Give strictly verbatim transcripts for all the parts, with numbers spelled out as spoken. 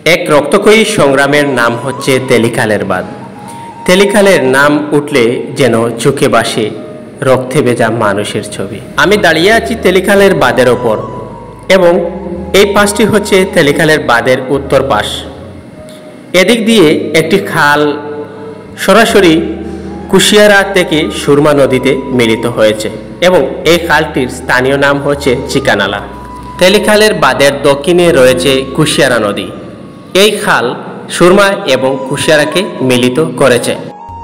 এক রক্তক্ষয়ী সংগ্রামের নাম হচ্ছে তেলিখালের বাঁধ। তেলিখালের নাম উঠলে যেন চোখে ভাসে রক্তে ভেজা মানুষের ছবি। আমি দাঁড়িয়ে আছি তেলিখালের বাঁধের ওপর এবং এই পাশটি হচ্ছে তেলিখালের বাঁধের উত্তর পাশ। এদিক দিয়ে একটি খাল সরাসরি কুশিয়ারা থেকে সুরমা নদীতে মিলিত হয়েছে এবং এই খালটির স্থানীয় নাম হচ্ছে চিকানালা। তেলিখালের বাঁধের দক্ষিণে রয়েছে কুশিয়ারা নদী। এই খাল সুরমা এবং কুশিয়ারাকে মিলিত করেছে।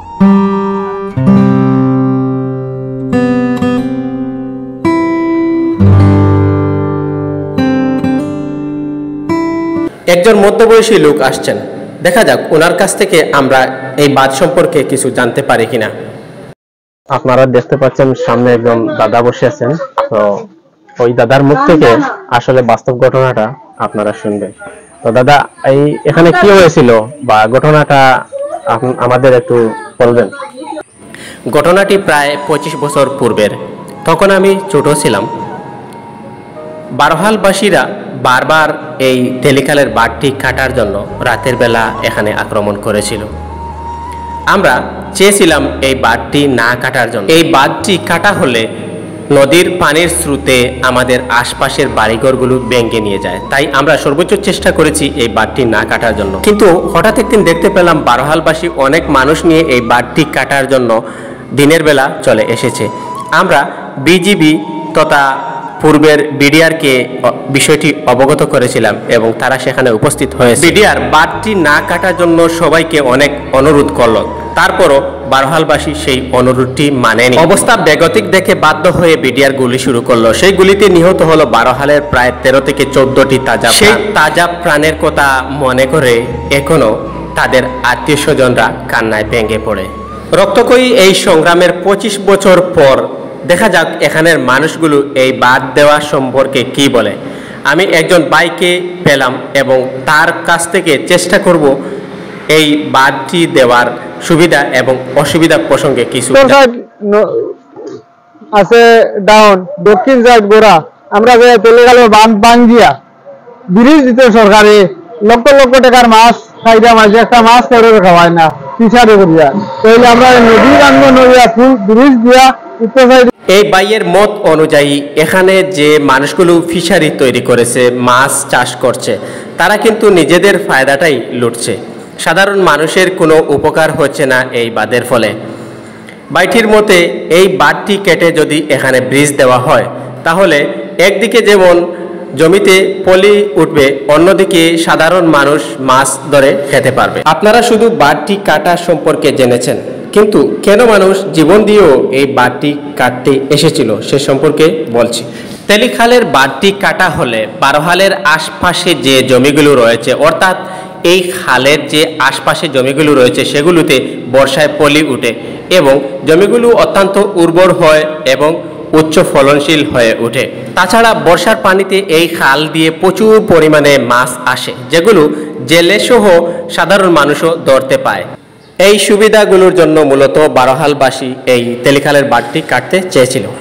একজন মধ্যবয়সী লোক আসছেন, দেখা যাক ওনার কাছ থেকে আমরা এই বাঁধ সম্পর্কে কিছু জানতে পারি কিনা। আপনারা দেখতে পাচ্ছেন সামনে একজন দাদা বসে আছেন, তো ওই দাদার মুখ থেকে আসলে বাস্তব ঘটনাটা আপনারা শুনবেন। তো দাদা, এই এখানে কি হয়েছিল বা ঘটনাটা আমাদের একটু বলবেন? ঘটনাটি প্রায় পঁচিশ বছর পূর্বের। তখন আমি ছোট ছিলাম। বারোহালবাসীরা বারবার এই তেলিখালের বাঁধটি কাটার জন্য রাতের বেলা এখানে আক্রমণ করেছিল। আমরা চেয়েছিলাম এই বাঁধটি না কাটার জন্য। এই বাঁধটি কাটা হলে নদীর পানির স্রোতে আমাদের আশপাশের বাড়িঘরগুলো ভেঙে নিয়ে যায়, তাই আমরা সর্বোচ্চ চেষ্টা করেছি এই বাঁধটি না কাটার জন্য। কিন্তু হঠাৎ একদিন দেখতে পেলাম বারোহালবাসী অনেক মানুষ নিয়ে এই বাঁধটি কাটার জন্য দিনের বেলা চলে এসেছে। আমরা বিজিবি তথা পূর্বের বিডিআরকে বিষয়টি অবগত করেছিলাম এবং তারা সেখানে উপস্থিত হয়েছে। বিডিআর বাঁধটি না কাটার জন্য সবাইকে অনেক অনুরোধ করল, তারপরও বারোহালবাসী সেই অনুরোধটি মানেনি। অবস্থা বেগতিক দেখে বাধ্য হয়ে বিডিআর গুলি শুরু করলো। সেই গুলিতে নিহত হলো বারোহালের প্রায় তেরো থেকে চোদ্দটি তাজা। সেই তাজা প্রাণের কথা মনে করে এখনো তাদের আত্মীয় স্বজনরা কান্নায় ভেঙে পড়ে। রক্তক্ষয়ী এই সংগ্রামের পঁচিশ বছর পর দেখা যাক এখানের মানুষগুলো এই বাঁধ দেওয়া সম্পর্কে কি বলে। আমি একজন ভাইকে পেলাম এবং তার কাছ থেকে চেষ্টা করব এই বাঁধটি দেওয়ার সুবিধা এবং অসুবিধা প্রসঙ্গে কিছু। আছে ডাউন দক্ষিণ সাইড গোড়া, আমরা যে তেলেগালে বাঁধ ভাঙ্গিয়া ব্রিজ দিতে সরকারে লক্ষ লক্ষ টাকার মাছ খাইরা মাঝে একটা মাছ করে খাওয়ায় না ফিশারি করিয়া, তাহলে আমরা নদী রাঙ্গ নদীয়া ফুল ব্রিজ দিয়া উত্তর সাইড। এই বাইয়ের মত অনুযায়ী এখানে যে মানুষগুলো ফিশারি তৈরি করেছে, মাছ চাষ করছে, তারা কিন্তু নিজেদের ফায়দাটাই লুটছে। সাধারণ মানুষের কোনো উপকার হচ্ছে না এই বাঁধের ফলে। বাইটির মতে এই বাঁধটি কেটে যদি এখানে ব্রিজ দেওয়া হয় তাহলে একদিকে যেমন জমিতে পলি উঠবে, অন্যদিকে সাধারণ মানুষ মাছ ধরে খেতে পারবে। আপনারা শুধু বাঁধটি কাটা সম্পর্কে জেনেছেন, কিন্তু কেন মানুষ জীবন দিয়েও এই বাঁধটি কাটতে এসেছিল সে সম্পর্কে বলছি। তেলিখালের বাঁধটি কাটা হলে বারোহালের আশপাশে যে জমিগুলো রয়েছে, অর্থাৎ এই খালের যে আশপাশে জমিগুলো রয়েছে সেগুলোতে বর্ষায় পলি উঠে এবং জমিগুলো অত্যন্ত উর্বর হয় এবং উচ্চ ফলনশীল হয়ে ওঠে। তাছাড়া বর্ষার পানিতে এই খাল দিয়ে প্রচুর পরিমাণে মাছ আসে, যেগুলো জেলে সহ সাধারণ মানুষও ধরতে পায়। এই সুবিধাগুলোর জন্য মূলত বারোহালবাসী এই তেলিখালের বাঁধটি কাটতে চেয়েছিল।